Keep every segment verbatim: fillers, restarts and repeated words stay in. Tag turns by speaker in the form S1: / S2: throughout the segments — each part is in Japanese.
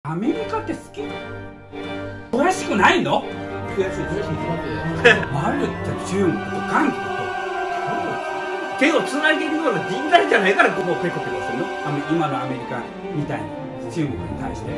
S1: アメリカって好き？詳しくないの？
S2: 詳しい詳しい
S1: マルって中国と韓国と
S3: 手をつなげるような人材じゃないからここ
S1: もうペコペコするの？アメ今のアメリカみたいに中国に対して。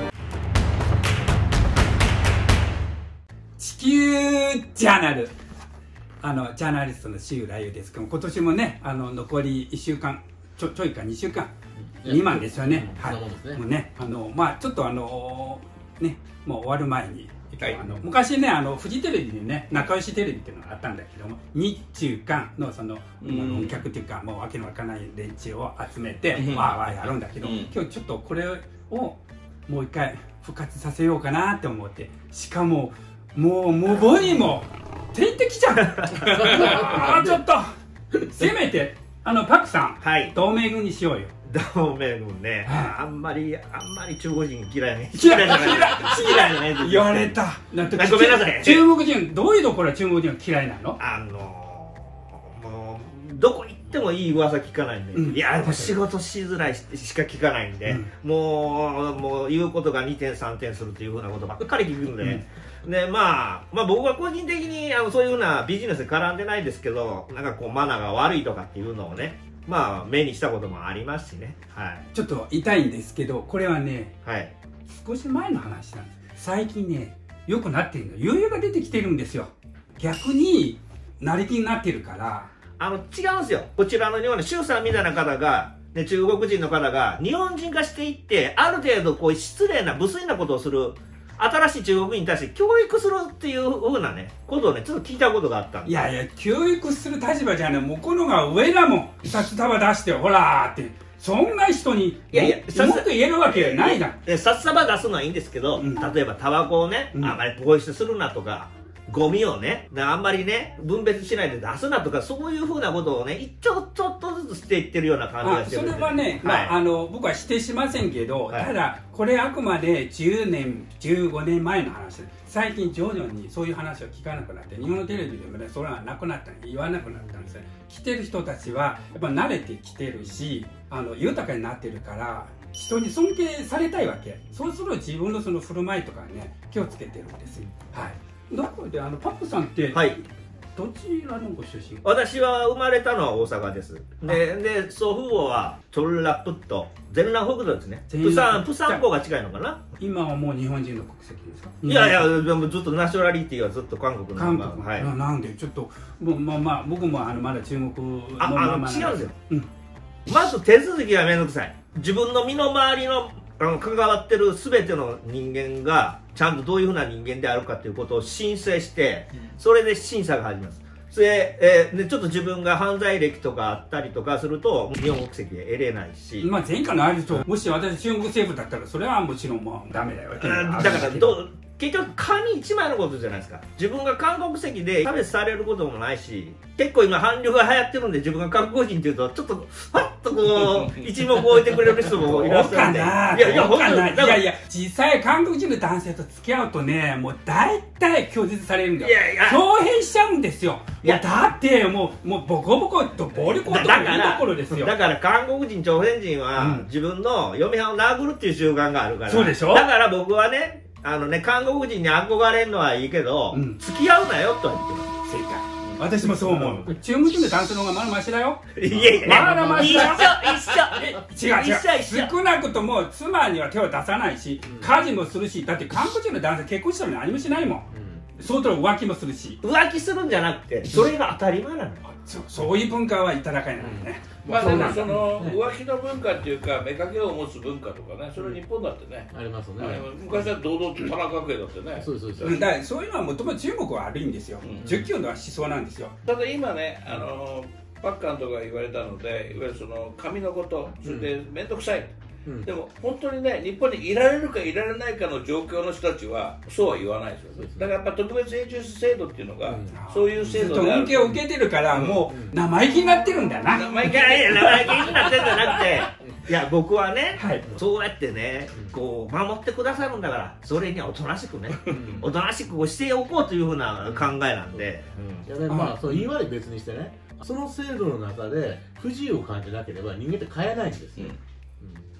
S1: 地球ジャーナル、あのジャーナリストの志浦優ですけども、今年もね、あの残りいっしゅうかんちょちょいかにしゅうかんにまんですよね。はい。もうね、あのまあちょっとあのね、もう終わる前に、はい、あの昔ね、あのフジテレビにね、仲良しテレビっていうのがあったんだけども、日中韓のその論客っていうか、もうわけのわからない連中を集めてわーわーやるんだけど、今日ちょっとこれをもう一回復活させようかなって思って、しかももうもうボニーも天敵じゃん。あちょっとせめてあのパクさん、はい、同盟軍にしようよ。
S3: 同盟軍ね、あんまりあんまり中国人嫌いね。
S1: 嫌いじゃない。
S3: 嫌いじゃない。
S1: 言われた。
S3: だってごめんなさい。
S1: 中国人どういうところは中国人は嫌いなの？
S3: あのもうどこ行ってもいい噂聞かないんで、うん、いや仕事しづらいしか聞かないんで、うん、もうもう言うことがにてんさんてんするっていうふうなことばっかり聞くんで。うんでまあ、まあ僕は個人的にあのそういうふうなビジネスで絡んでないですけど、なんかこうマナーが悪いとかっていうのをね、まあ目にしたこともありますしね、はい、
S1: ちょっと痛いんですけど、これはね、
S3: はい、
S1: 少し前の話なんです。最近ね良くなってるの、余裕が出てきてるんですよ。逆に成り気になってるから。
S3: あの違うんですよ。こちらのような周さんみたいな方が、ね、中国人の方が日本人化していってある程度こう失礼な無粋なことをする新しい中国人に対して教育するっていうふうなねことをねちょっと聞いたことがあったんで。
S1: いやいや教育する立場じゃねえ、向こうのが上だもん。札束出してほらーって、そんな人にいやいやもっと言えるわけないじゃん。
S3: 札束出すのはいいんですけど、うん、例えばタバコをね、うん、あまりポイ捨てするなとか、ゴミをねあんまりね分別しないで出すなとか、そういうふうなことをねちょちょっとずつしていってるような感じがしてるんで。
S1: それはね、はい、まあ、あの僕は否定しませんけど、はい、ただこれあくまでじゅうねんじゅうごねんまえの話で、最近徐々にそういう話を聞かなくなって、日本のテレビでもねそれはなくなった、言わなくなったんですよ。来てる人たちはやっぱ慣れてきてるし、あの豊かになってるから人に尊敬されたいわけ。そうすると自分のその振る舞いとかね気をつけてるんですよ。はい。どこであのパックさんって、はい、どちらのご出身？
S3: 私は生まれたのは大阪です。で、で祖父母はチョルラプット、全南北道ですね。プサン、プサン港が近いのかな。
S1: 今はもう日本人の国籍ですか？
S3: いやいや、でもずっとナショナリティはずっと韓国の。
S1: 韓国、はい。なんでちょっともうまあまあ僕もあのまだ中国の
S3: ままなんですよ。あ、あの違うんですよ。うん。まず手続きがめんどくさい。自分の身の回りのあの関わってる全ての人間がちゃんとどういうふうな人間であるかということを申請して、それで審査が始まります。それえー、でちょっと自分が犯罪歴とかあったりとかすると日本国籍で得れないし、
S1: まあ前回のあれと、もし私中国政府だったらそれはもちろんもうダメだよ。だ
S3: からど結局紙一枚のことじゃないですか。自分が韓国籍で差別されることもないし、結構今韓流が流行ってるんで、自分が韓国人っていうとちょっとパッとこう一目置いてくれる人もいらっしゃるんで。いやいや、
S1: いやいや、実際韓国人の男性と付き合うとね、もう大体拒絶されるんだよ。いやいや、豹変しちゃうんですよ。いやだってもうもうボコボコと暴力とかいうところですよ。
S3: だから韓国人朝鮮人は自分の嫁はんを殴るっていう習慣があるから。
S1: そうでしょ。
S3: だから僕はね、あのね、韓国人に憧れるのはいいけど、うん、付き合うなよとは言ってます。
S1: 正解。私もそう思う。中国人の男性の方がまだマシだよ。
S3: いやいや、
S1: まだマシだよ。
S3: 一緒、
S1: 一緒。違う違う。少なくとも妻には手を出さないし、家事もするし、だって韓国人の男性結婚したのに何もしないもん。そうと浮気もするし。
S3: 浮気するんじゃなくて、それが当たり前なの。
S1: そういう文化はいただかいなのね。
S2: まあでもその浮気の文化っていうか妾を持つ文化とかね、それ日本だってね
S4: ありますね。
S2: 昔は堂々と田中家だってね。
S4: そうそうそう。
S1: だからそういうのはもともと中国は悪いんですよ。儒教の思想なんですよ。
S2: ただ今ね、あのパッカンとか言われたので、いわゆるその紙のこと、それで面倒くさい。うん、でも本当にね、日本にいられるかいられないかの状況の人たちはそうは言わないですよ。だからやっぱ特別永住制度っていうのが、うん、そういう制度で
S1: 恩恵を受けてるから、うん、もう生意気になってるんだよな。
S3: 生意気生意気になってるんじゃなくて、いや僕はね、はい、そうやってね、こう守ってくださるんだから、それにはおとなしくね、おとなしくしておこうというふうな考えなんで。
S4: いやね、まあそう言い悪い別にしてね、その制度の中で不自由を感じなければ人間って変えないんですよ。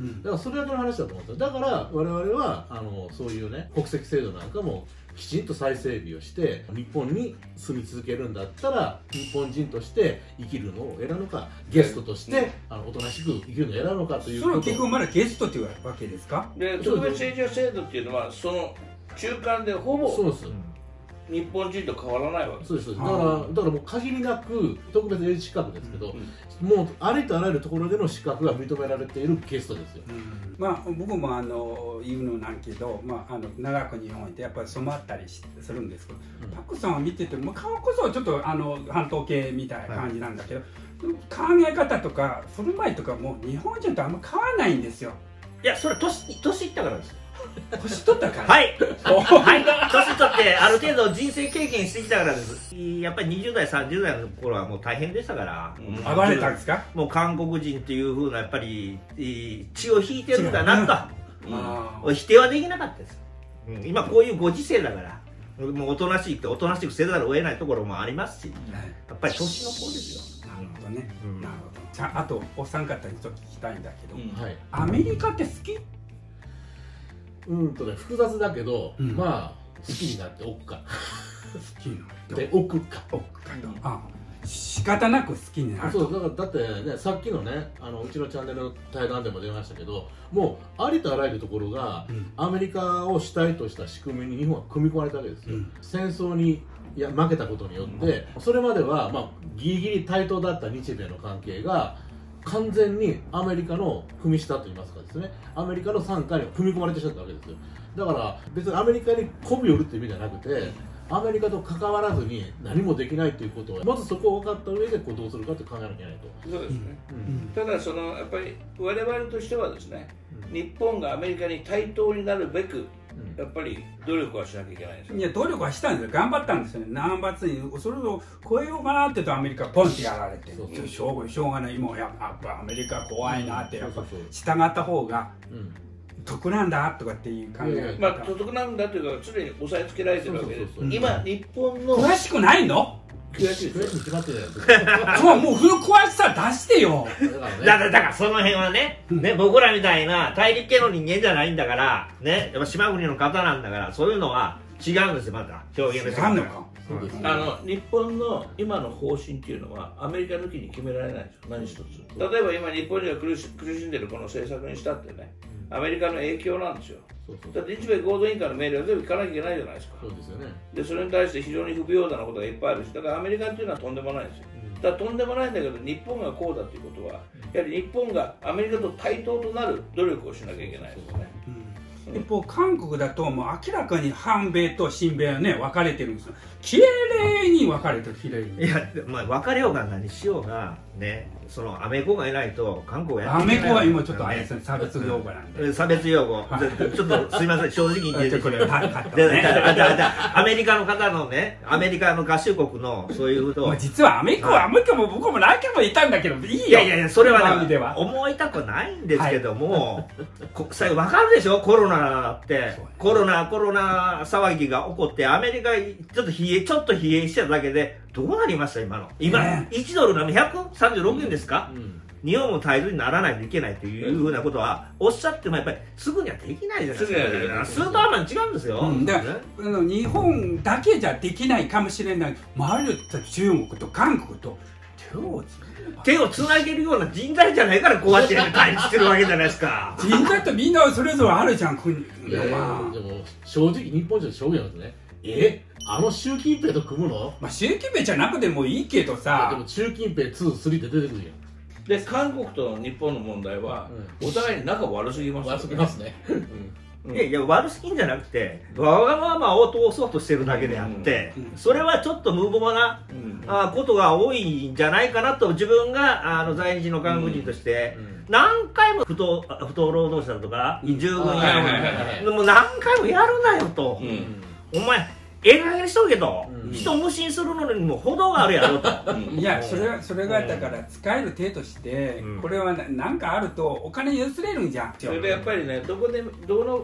S4: うん、だからそれだけの話だと思うんですよ。だから我々はあのそういうね国籍制度なんかもきちんと再整備をして日本に住み続けるんだったら日本人として生きるのを選ぶのかゲストとして、うん、あのおとなしく生きるのを選ぶのかということ。
S1: それは結局まだゲストというわけですか。
S2: で特別永住制度っていうのはその中間でほぼそうです日本人と変わらないわけです。
S4: そうです。だからだからもう限りなく特別永住資格ですけど、うん、もうありとあらゆるところでの資格が認められているゲストですよ。うん、
S1: まあ僕もあの言うのなんけど、まああの長く日本いてやっぱり染まったりするんですけど、うん、パクさんは見てても顔こそちょっとあの半島系みたいな感じなんだけど、はい、考え方とか振る舞いとかも日本人とあんま変わらないんですよ。
S3: いやそれは年年いったからです。
S1: 年取ったから
S3: はいはい年取ってある程度人生経験してきたからです。やっぱりにじゅう代さんじゅう代の頃はもう大変でしたから、
S1: うん、暴れたんですか。
S3: もう韓国人っていうふうなやっぱり血を引いてるんだなと、うん、否定はできなかったです、うん、今こういうご時世だからもうおとなしいっておとなしくせざるを得ないところもありますし、やっぱり年の子ですよ。
S1: なるほどね、うん、なるほど。じゃああとお三方にちょっと聞きたいんだけど、
S4: うんはい、
S1: アメリカって好き？
S4: うんとね複雑だけど、うん、まあ好きになっておくか
S1: 好きになって
S4: でおくか
S1: おくかと、うん、あ仕方なく好きになる。
S4: そうだからだってねさっきのねあのうちのチャンネルの対談でも出ましたけど、もうありとあらゆるところが、うん、アメリカを主体とした仕組みに日本は組み込まれたわけですよ、うん、戦争にいや負けたことによって、うん、それまでは、まあ、ギリギリ対等だった日米の関係が完全にアメリカの組下といいますかですね、アメリカの傘下に組み込まれてしまったわけですよ。だから別にアメリカに媚びを売るっていう意味じゃなくて、アメリカと関わらずに何もできないということをまずそこを分かった上でこうどうするかって考えなきゃいけないと。
S2: そうですね、うん、ただそのやっぱり我々としてはですね、うん、日本がアメリカに対等になるべくやっぱり努力はしなきゃいけないんですよ。
S1: いや努力はしたんですよ。頑張ったんですよね。何発にそれを超えようかなって言うとアメリカポンってやられて、そうそうしょうしょうがない。もうやっぱアメリカ怖いなってやっぱ従った方が得なんだとかっていう考え
S2: 方。まあ得なんだというか常に押さえつけられてるわけです。今日本の
S1: 詳しくないの？
S2: 悔しいですよ。
S4: 決まってるやつ。
S1: そうもうその詳しさ出してよ。
S3: だからだからその辺はね、ね僕らみたいな大陸系の人間じゃないんだからね、やっぱ島国の方なんだからそういうのは違うんですよ。また表現です。
S1: 違うのか。
S2: あの日本の今の方針っていうのはアメリカ抜きに決められないんですよ。何一つ。例えば今日本人が苦し苦しんでるこの政策にしたってね、アメリカの影響なんですよ。そうそうだって日米合同委員会の命令は全部聞かなきゃいけないじゃないですか。
S4: そうですよね。
S2: でそれに対して非常に不平等なことがいっぱいあるし、だからアメリカっていうのはとんでもないんですよ、うん、だからとんでもないんだけど日本がこうだということは、うん、やはり日本がアメリカと対等となる努力をしなきゃいけないですよね。
S1: 一方韓国だともう明らかに反米と親米はね分かれてるんですよ。きれいに分かれてる。きれいに。
S3: いやまあ分かれようが何しようがね、そのアメコがいないと韓国はやっていけない。
S1: アメコは今ちょっとあれですね、差別用語なんで。
S3: 差別用語、はい、ちょっとすみません正直に言ってくれる。アメリカの方のね、アメリカの合衆国のそういうと、
S1: 実はアメリカはアメリカも僕も何回もいたんだけどいいよ。
S3: いやいやいやそれはね思いたくないんですけども、はい、国際分かるでしょ。コロナってコロナコロナ騒ぎが起こってアメリカちょっと冷えちょっと冷えしてただけでどうなりました今の今、ね、いちドルなのひゃくさんじゅうろくえんですか、うんうん、日本も対等にならないといけないというふうなことはおっしゃってもやっぱりすぐにはできないじゃないですか。スーパーマン違うんですよ、うん、
S1: だから、ね、あの日本だけじゃできないかもしれない。周りの中国と韓国と手をつ
S3: 手をつなげるような人材じゃないからこうやって対立してるわけじゃないですか。
S1: 人材ってみんなそれぞれあるじゃん国。
S4: いやいや、まあ、でも正直日本人の証言なんですね。えあの習近平と組むの？
S1: まあ習近平じゃなくてもいいけどさ。
S4: でも習近平に、さんって出てくるやん。
S2: で韓国と日本の問題は、うん、お互いに仲悪すぎますよね。
S4: 悪すぎますね。
S3: うん、いやいや悪すぎんじゃなくてわがままを通そうとしてるだけであって、うんうん、それはちょっと無謀な、うん、あことが多いんじゃないかなと自分があの在日の韓国人として、うんうん、何回も不当不当労働者だとか従軍やるのもう何回もやるなよと、うん、お前ええ加減にしとけと、うん、人無心するのにも程があるやろと
S1: いやそれはそれがだから使える手として、うん、これは何かあるとお金譲れるんじゃん。
S2: それでやっぱりねどこでどの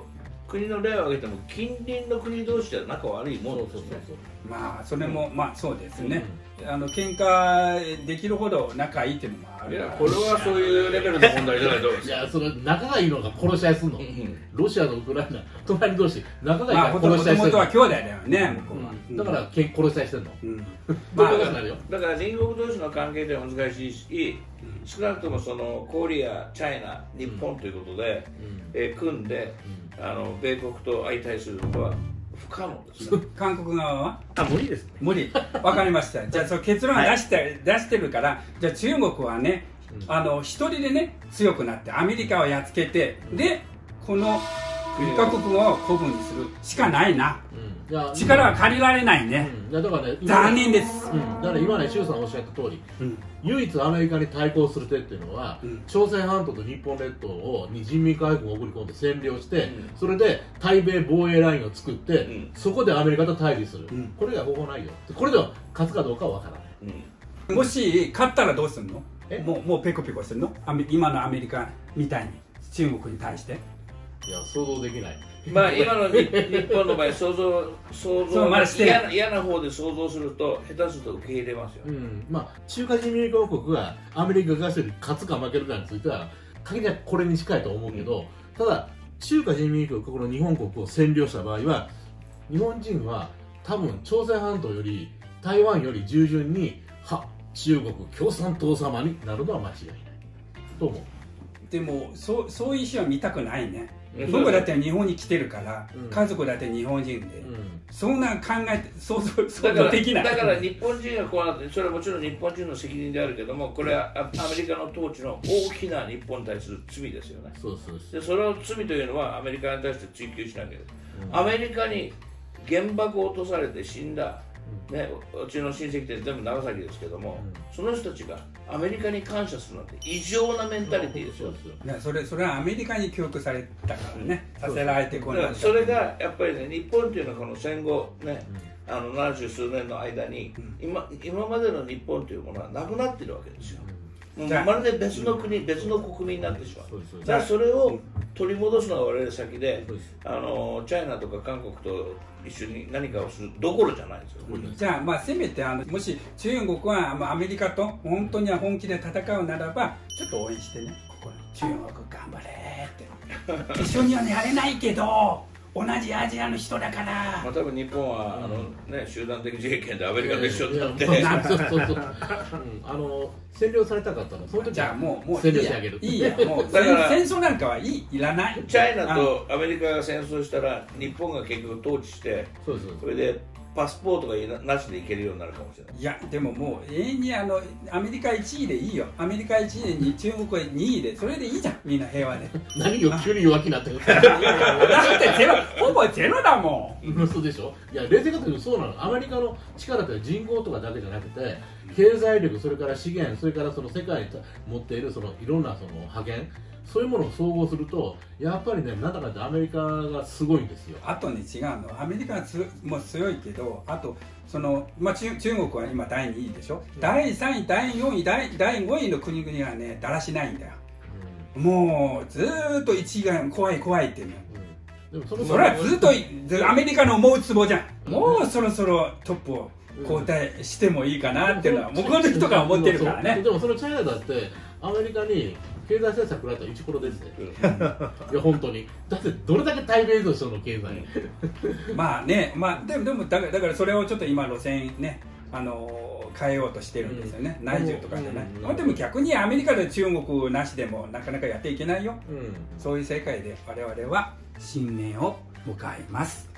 S2: 国の例を挙げても近隣の国同士では仲悪いもんですね。
S1: まあそれも、まあそうですね、うん、あの喧嘩できるほど仲いいっていうのもある。
S2: いやこれはそういうレベルの問題じゃないと思うんですよ。
S4: いやそれ仲がいいのが殺し合いすんの、うん、ロシアとウクライナ隣同士仲がいいから殺し合いしてるの。
S1: もともとは兄弟だよね、向こうは、
S4: うん、だからけ殺し合いしてるの、うん
S2: まあ、だから隣国同士の関係では難しいし、少なくともそのコリア、チャイナ、日本ということで、うんえー、組んで、うん、あの米国と相対することは不可能ですね。
S1: 韓国側は
S3: あ無理ですね。
S1: 無理。わかりました。じゃあその結論出して、はい、出してるから、じゃあ中国はね、うん、あの一人でね強くなってアメリカをやっつけて、うん、でこの一カ国を古文にするしかないな。うん、いや力は借りられないね。
S4: うん、いやだからね
S1: 残念です。
S4: うん、だから今ね周さんおっしゃった通り、うん、唯一アメリカに対抗する手っていうのは、うん、朝鮮半島と日本列島をに人民解放軍を送り込んで占領して、うん、それで対米防衛ラインを作って、うん、そこでアメリカと対峙する、うん、これが方法ないよ。これでは勝つかどうかは分からない、
S1: うん、もし勝ったらどうするの？えもうもうペコペコするの？今のアメリカみたいに中国に対して。
S4: いや想像できない。
S2: まあ今の日本の場合想像想像まあ嫌な嫌な方で想像すると下手すると受け入れますよ。
S4: うん、まあ中華人民共和国がアメリカが勝つか負けるかについては限りなくこれに近いと思うけど、うん、ただ中華人民共和国の日本国を占領した場合は日本人は多分朝鮮半島より台湾より従順には中国共産党様になるのは間違いないと思う。
S1: でもそうそういう意思は見たくないね。僕だって日本に来てるから、うん、家族だって日本人で、うん、そんな考えて想像想像できない。
S2: だから日本人がこうなって、それはもちろん日本人の責任であるけども、これはアメリカの統治の大きな日本に対する罪ですよね。
S4: そうそう
S2: でそれを罪というのはアメリカに対して追及しなきゃいけない、うん、アメリカに原爆を落とされて死んだ、ね、うちの親戚って全部長崎ですけども、うん、その人たちがアメリカに感謝するなんて異常なメンタリティーですよ。
S1: それそれはアメリカに教育されたからね、うん、させられてこない。
S2: それがやっぱりね、日本っていうのはこの戦後ね、うん、あのななじゅう数年の間に、うん、今今までの日本というものはなくなってるわけですよ。うん、まるで別の国、うん、別の国民になってしまう。だからそれを取り戻すのが我々先で、あのチャイナとか韓国と一緒に何かをするどころじゃないですよ。
S1: うん、じゃあまあせめてあのもし中国はまあアメリカと本当には本気で戦うならばちょっと応援してね、ここ中国頑張れって一緒にはやれないけど同じアジアの人だから。
S2: まあ多分日本は、うん、あのね集団的自衛権でアメリカと一緒になって、
S4: あの占領されたかったらその時
S1: じゃあもうもう
S4: 占領してあげる。
S1: いいやもうだから戦争なんかはいいいらない。
S2: チャイナとアメリカが戦争したら日本が結局統治して、そうそうそうそれでパスポートがなしで行けるようになるかもしれない。
S1: いやでももう永遠にあのアメリカいちいでいいよ。アメリカいちいでに中国はにいでそれでいいじゃん、みんな平和で。
S4: 何よ急に弱気になってる。
S1: だってゼロほぼゼロだも
S4: ん。嘘でしょ。いや冷静かというとそうなの。アメリカの力って人口とかだけじゃなくて経済力、それから資源、それからその世界に持っているそのいろんなその覇権、そういうものを総合するとやっぱりね、なんだかってアメリカがすごいんですよ。
S1: あとね違うの、アメリカはつも強いけど、あとその、まあ、中, 中国は今だいにいでしょ、うん、だいさんいだいよんいだいごいの国々はねだらしないんだよ、うん、もうずーっといちいが怖い怖いっていうの、うん、でも そ, それはずっとアメリカの思うつぼじゃん、うん、もうそろそろトップを交代してもいいかなっていうのは、うん、向こうの人が思ってるからね。
S4: でもそのチャイナだってアメリカに経済政策られたら一コロですね。いや本当に。だってどれだけ対米依存してるの経済。
S1: まあね、まあでもでもだからだからそれをちょっと今路線ね、あのー、変えようとしてるんですよね。うん、内需とかじゃない。うんうん、でも逆にアメリカで中国なしでもなかなかやっていけないよ。うん、そういう世界で我々は新年を迎えます。